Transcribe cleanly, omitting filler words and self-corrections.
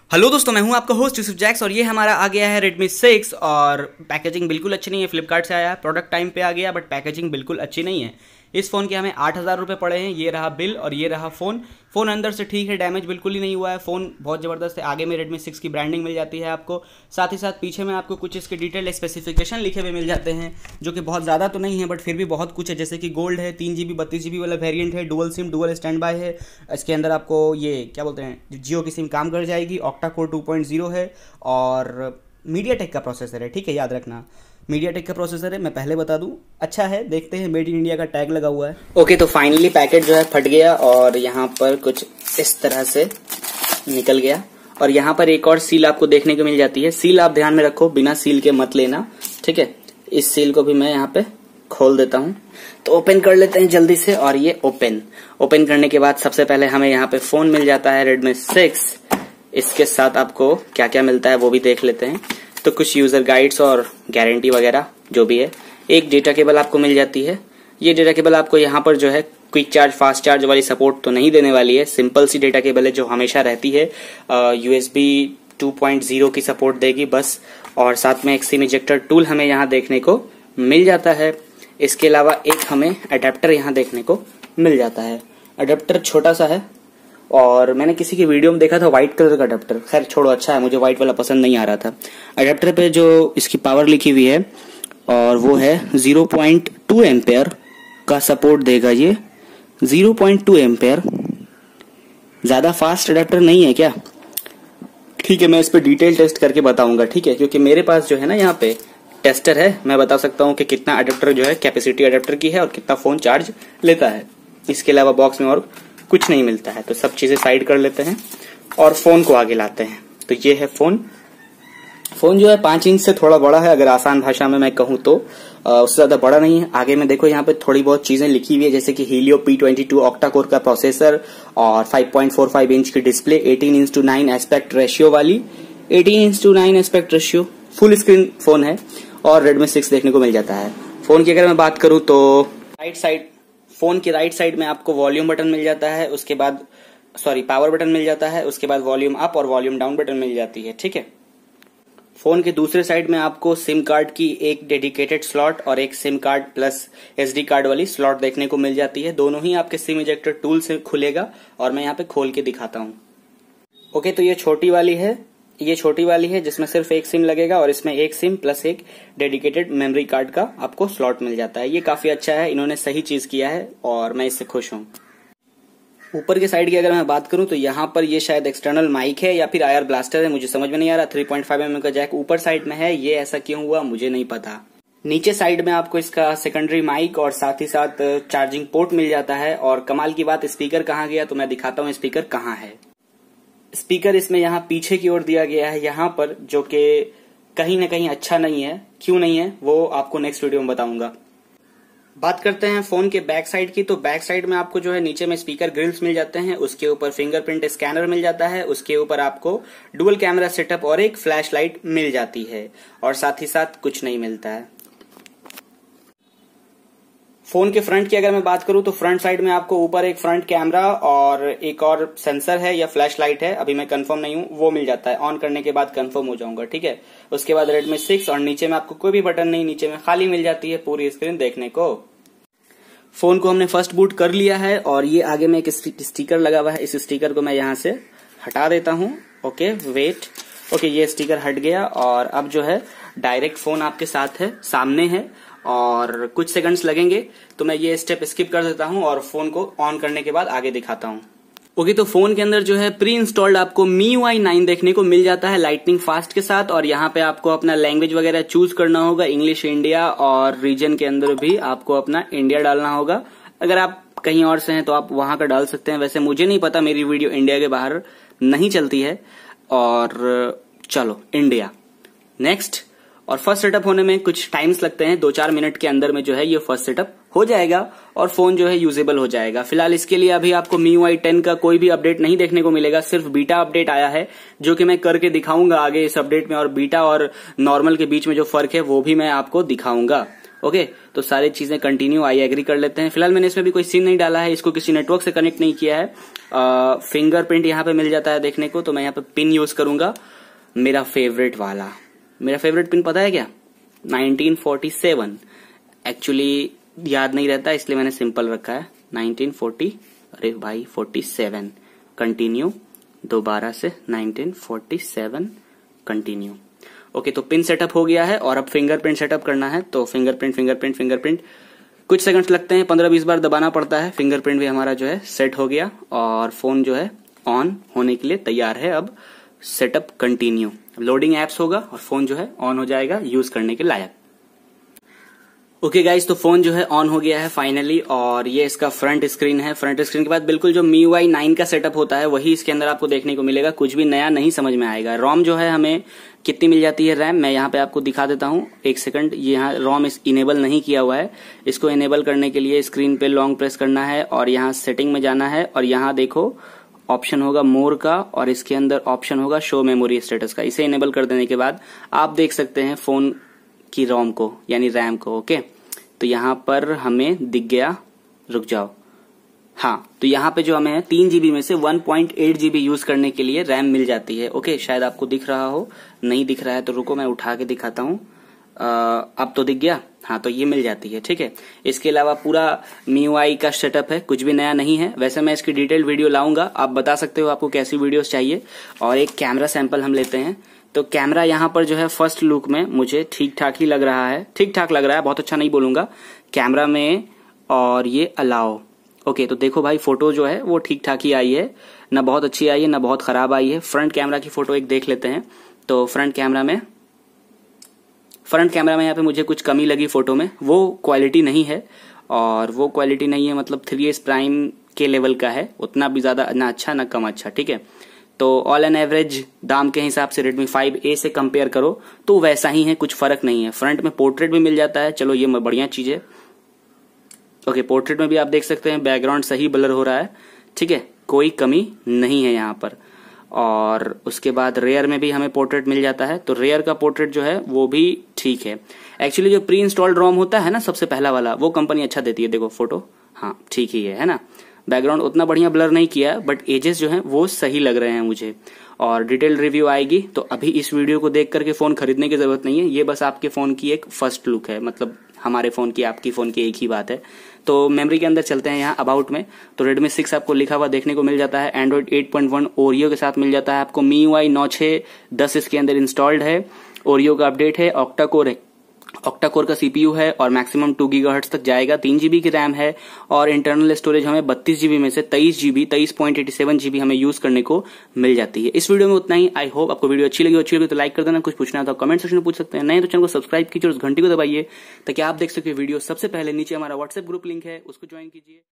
Hello दोस्तों, मैं हूं आपका होस्ट यूसुफ जैक्स और ये हमारा आ गया है Redmi 6 और पैकेजिंग बिल्कुल अच्छी नहीं है। फ्लिपकार्ट से आया है, प्रोडक्ट टाइम पे आ गया बट पैकेजिंग बिल्कुल अच्छी नहीं है। इस फ़ोन के हमें 8,000 रुपये पड़े हैं। ये रहा बिल और ये रहा फ़ोन अंदर से ठीक है, डैमेज बिल्कुल ही नहीं हुआ है। फ़ोन बहुत ज़बरदस्त है। आगे में Redmi 6 की ब्रांडिंग मिल जाती है आपको, साथ ही साथ पीछे में आपको कुछ इसके डिटेल स्पेसिफिकेशन लिखे हुए मिल जाते हैं, जो कि बहुत ज़्यादा तो नहीं है बट फिर भी बहुत कुछ है। जैसे कि गोल्ड है, 3 GB 32 GB वाला वेरिएंट है, dual SIM dual standby है। इसके अंदर आपको ये क्या बोलते हैं, जियो की सिम काम कर जाएगी। ऑक्टा कोर 2.0 है और मीडियाटेक का प्रोसेसर है। ठीक है, याद रखना मीडियाटेक का प्रोसेसर है। मैं पहले बता दूं, अच्छा है। देखते हैं, मेड इन इंडिया का टैग लगा हुआ है। ओके, तो फाइनली पैकेट जो है फट गया और यहाँ पर कुछ इस तरह से निकल गया और यहाँ पर एक और सील आपको देखने को मिल जाती है। सील आप ध्यान में रखो, बिना सील के मत लेना, ठीक है। इस सील को भी मैं यहाँ पे खोल देता हूँ। तो ओपन कर लेते हैं जल्दी से। और ये ओपन करने के बाद सबसे पहले हमें यहाँ पे फोन मिल जाता है Redmi 6। इसके साथ आपको क्या क्या मिलता है वो भी देख लेते हैं। तो कुछ यूजर गाइड्स और गारंटी वगैरह जो भी है। एक डेटा केबल आपको मिल जाती है। ये डेटा केबल आपको यहाँ पर जो है क्विक चार्ज फास्ट चार्ज वाली सपोर्ट तो नहीं देने वाली है। सिंपल सी डेटा केबल है जो हमेशा रहती है। USB 2.0 की सपोर्ट देगी बस। और साथ में एक सिम इजेक्टर टूल हमें यहाँ देखने को मिल जाता है। इसके अलावा एक हमें अडेप्टर यहाँ देखने को मिल जाता है। अडेप्टर छोटा सा है और मैंने किसी की वीडियो में देखा था व्हाइट कलर का अडेप्टर। खैर छोड़ो, अच्छा है, मुझे व्हाइट वाला पसंद नहीं आ रहा था। अडेप्टर पे जो इसकी पावर लिखी हुई है और वो है 0.2 एम्पेयर का सपोर्ट देगा। ये 0.2 एम्पेयर ज्यादा फास्ट अडेप्टर नहीं है क्या? ठीक है, मैं इस पे डिटेल टेस्ट करके बताऊंगा, ठीक है, क्योंकि मेरे पास जो है ना यहाँ पे टेस्टर है। मैं बता सकता हूँ कि कितना अडेप्टर जो है कैपेसिटी अडेप्टर की है और कितना फोन चार्ज लेता है। इसके अलावा बॉक्स में और कुछ नहीं मिलता है। तो सब चीजें साइड कर लेते हैं और फोन को आगे लाते हैं। तो ये है फोन जो है 5 इंच से थोड़ा बड़ा है, अगर आसान भाषा में मैं कहूँ तो। उससे ज्यादा बड़ा नहीं है। आगे में देखो यहाँ पे थोड़ी बहुत चीजें लिखी हुई है, जैसे कि Helio P22 ऑक्टा कोर का प्रोसेसर और 5.45 इंच की डिस्प्ले, 18:9 एस्पेक्ट रेशियो वाली, 18:9 aspect ratio, full screen phone है और Redmi 6 देखने को मिल जाता है। फोन की अगर मैं बात करूं तो फोन की राइट साइड में आपको वॉल्यूम बटन मिल जाता है, उसके बाद पावर बटन मिल जाता है, उसके बाद वॉल्यूम अप और वॉल्यूम डाउन बटन मिल जाती है, ठीक है। फोन के दूसरे साइड में आपको सिम कार्ड की एक डेडिकेटेड स्लॉट और एक SIM card plus SD card वाली स्लॉट देखने को मिल जाती है। दोनों ही आपके सिम इजेक्टर टूल से खुलेगा और मैं यहाँ पे खोल के दिखाता हूँ। ओके, तो ये छोटी वाली है जिसमें सिर्फ एक सिम लगेगा और इसमें एक सिम प्लस एक डेडिकेटेड मेमोरी कार्ड का आपको स्लॉट मिल जाता है। ये काफी अच्छा है, इन्होंने सही चीज किया है और मैं इससे खुश हूँ। ऊपर के साइड की अगर मैं बात करूं तो यहाँ पर ये शायद एक्सटर्नल माइक है या फिर IR ब्लास्टर है, मुझे समझ में नहीं आ रहा। 3.5 mm का जैक ऊपर साइड में है, ये ऐसा क्यों हुआ मुझे नहीं पता। नीचे साइड में आपको इसका सेकेंडरी माइक और साथ ही साथ चार्जिंग पोर्ट मिल जाता है। और कमाल की बात, स्पीकर कहाँ गया, तो मैं दिखाता हूँ स्पीकर कहाँ है। स्पीकर इसमें यहाँ पीछे की ओर दिया गया है यहाँ पर, जो कि कहीं ना कहीं अच्छा नहीं है। क्यों नहीं है वो आपको नेक्स्ट वीडियो में बताऊंगा। बात करते हैं फोन के बैक साइड की। तो बैक साइड में आपको जो है नीचे में स्पीकर ग्रिल्स मिल जाते हैं, उसके ऊपर फिंगरप्रिंट स्कैनर मिल जाता है, उसके ऊपर आपको डुअल कैमरा सेटअप और एक फ्लैश लाइट मिल जाती है और साथ ही साथ कुछ नहीं मिलता है। फोन के फ्रंट की अगर मैं बात करूं तो फ्रंट साइड में आपको ऊपर एक फ्रंट कैमरा और एक और सेंसर है या फ्लैश लाइट है, अभी मैं कंफर्म नहीं हूं, वो मिल जाता है। ऑन करने के बाद कंफर्म हो जाऊंगा, ठीक है। उसके बाद Redmi 6 और नीचे में आपको कोई भी बटन नहीं, नीचे में खाली मिल जाती है पूरी स्क्रीन देखने को। फोन को हमने फर्स्ट बूट कर लिया है और ये आगे में एक स्टिकर लगा हुआ है, इस स्टिकर को मैं यहाँ से हटा देता हूँ। ओके वेट, ओके ये स्टिकर हट गया और अब जो है डायरेक्ट फोन आपके साथ है, सामने है और कुछ सेकंड्स लगेंगे। तो मैं ये स्टेप स्किप कर देता हूं और फोन को ऑन करने के बाद आगे दिखाता हूं। ओके, तो फोन के अंदर जो है प्री इंस्टॉल्ड आपको MIUI 9 देखने को मिल जाता है लाइटनिंग फास्ट के साथ। और यहाँ पे आपको अपना लैंग्वेज वगैरह चूज करना होगा, इंग्लिश इंडिया, और रीजन के अंदर भी आपको अपना इंडिया डालना होगा। अगर आप कहीं और से हैं तो आप वहां का डाल सकते हैं, वैसे मुझे नहीं पता, मेरी वीडियो इंडिया के बाहर नहीं चलती है। और चलो इंडिया नेक्स्ट। और फर्स्ट सेटअप होने में कुछ टाइम्स लगते हैं, 2-4 मिनट के अंदर में जो है ये फर्स्ट सेटअप हो जाएगा और फोन जो है यूजेबल हो जाएगा। फिलहाल इसके लिए अभी आपको MIUI 10 का कोई भी अपडेट नहीं देखने को मिलेगा, सिर्फ बीटा अपडेट आया है, जो कि मैं करके दिखाऊंगा आगे इस अपडेट में। और बीटा और नॉर्मल के बीच में जो फर्क है वो भी मैं आपको दिखाऊंगा। ओके, तो सारी चीजें कंटिन्यू आई एग्री कर लेते हैं। फिलहाल मैंने इसमें भी कोई सिम नहीं डाला है, इसको किसी नेटवर्क से कनेक्ट नहीं किया है। फिंगरप्रिंट यहाँ पे मिल जाता है देखने को, तो मैं यहाँ पे पिन यूज करूंगा, मेरा फेवरेट वाला। मेरा फेवरेट पिन पता है क्या? 1947। एक्चुअली याद नहीं रहता इसलिए मैंने सिंपल रखा है 1940, अरे भाई 47। कंटिन्यू दोबारा से 1947 कंटिन्यू। ओके, तो पिन सेटअप हो गया है और अब फिंगरप्रिंट सेटअप करना है। तो फिंगरप्रिंट कुछ सेकंड्स लगते हैं, 15-20 बार दबाना पड़ता है। फिंगरप्रिंट भी हमारा जो है सेट हो गया और फोन जो है ऑन होने के लिए तैयार है। अब सेटअप कंटिन्यू, लोडिंग एप्स होगा और फोन जो है ऑन हो जाएगा यूज करने के लायक। ओके गाइज, तो फोन जो है ऑन हो गया है फाइनली और ये इसका फ्रंट स्क्रीन है। फ्रंट स्क्रीन के बाद बिल्कुल जो MIUI 9 का सेटअप होता है वही इसके अंदर आपको देखने को मिलेगा, कुछ भी नया नहीं समझ में आएगा। रोम जो है हमें कितनी मिल जाती है रैम, मैं यहाँ पे आपको दिखा देता हूँ, एक सेकंड। ये यहाँ रोम इनेबल नहीं किया हुआ है, इसको इनेबल करने के लिए स्क्रीन पे लॉन्ग प्रेस करना है और यहाँ सेटिंग में जाना है और यहाँ देखो ऑप्शन होगा मोर का और इसके अंदर ऑप्शन होगा शो मेमोरी स्टेटस का। इसे इनेबल कर देने के बाद आप देख सकते हैं फोन की रोम को यानी रैम को। ओके, तो यहाँ पर हमें दिख गया, रुक जाओ, हाँ, तो यहाँ पे जो हमें 3 GB में से 1.8 GB यूज करने के लिए रैम मिल जाती है। ओके, शायद आपको दिख रहा हो, नहीं दिख रहा है तो रुको मैं उठा के दिखाता हूँ। अब तो दिख गया, हाँ, तो ये मिल जाती है। ठीक है, इसके अलावा पूरा MIUI का सेटअप है, कुछ भी नया नहीं है। वैसे मैं इसकी डिटेल वीडियो लाऊंगा, आप बता सकते हो आपको कैसी वीडियोस चाहिए। और एक कैमरा सैंपल हम लेते हैं। तो कैमरा यहाँ पर जो है फर्स्ट लुक में मुझे ठीक ठाक ही लग रहा है, ठीक ठाक लग रहा है, बहुत अच्छा नहीं बोलूंगा कैमरा में। और ये अलाउ, ओके, तो देखो भाई फोटो जो है वो ठीक ठाक ही आई है, ना बहुत अच्छी आई है ना बहुत खराब आई है। फ्रंट कैमरा की फोटो एक देख लेते हैं। तो फ्रंट कैमरा में यहाँ पे मुझे कुछ कमी लगी फोटो में, वो क्वालिटी नहीं है। और वो क्वालिटी नहीं है मतलब 3S प्राइम के लेवल का है, उतना भी ज्यादा ना अच्छा ना कम अच्छा। ठीक है, तो ऑल एन एवरेज दाम के हिसाब से Redmi 5A से कंपेयर करो तो वैसा ही है, कुछ फर्क नहीं है। फ्रंट में पोर्ट्रेट भी मिल जाता है, चलो ये बढ़िया चीज है। ओके, पोर्ट्रेट में भी आप देख सकते हैं बैकग्राउंड सही ब्लर हो रहा है। ठीक है, कोई कमी नहीं है यहाँ पर। और उसके बाद रेयर में भी हमें पोर्ट्रेट मिल जाता है, तो रेयर का पोर्ट्रेट जो है वो भी ठीक है। एक्चुअली जो प्री इंस्टॉल्ड रोम होता है ना सबसे पहला वाला, वो कंपनी अच्छा देती है। देखो फोटो, हाँ ठीक ही है ना। बैकग्राउंड उतना बढ़िया ब्लर नहीं किया है बट एजेस जो हैं वो सही लग रहे हैं मुझे। और डिटेल रिव्यू आएगी, तो अभी इस वीडियो को देख करके फोन खरीदने की जरूरत नहीं है, ये बस आपके फोन की एक फर्स्ट लुक है, मतलब हमारे फोन की आपकी फोन की एक ही बात है। तो मेमोरी के अंदर चलते हैं यहाँ अबाउट में। तो Redmi 6 आपको लिखा हुआ देखने को मिल जाता है, Android 8.1 ओरियो के साथ मिल जाता है आपको। MIUI 9.6.10 इसके अंदर इंस्टॉल्ड है। ओरियो का अपडेट है, ऑक्टा कोर का CPU है और मैक्सिमम 2 GHz तक जाएगा। 3 GB की रैम है और इंटरनल स्टोरेज हमें 32 GB में से 23.87 GB हमें यूज करने को मिल जाती है। इस वीडियो में उतना ही। आई होप आपको वीडियो अच्छी लगी तो लाइक कर देना, कुछ पूछना है तो कमेंट सेक्शन में पूछ सकते हैं, नहीं तो चैनल को सब्सक्राइब कीजिए और उस घंटी को दबाइए ताकि आप देख सके वीडियो सबसे पहले। नीचे हमारा व्हाट्सएप ग्रुप लिंक है, उसको ज्वाइन कीजिए।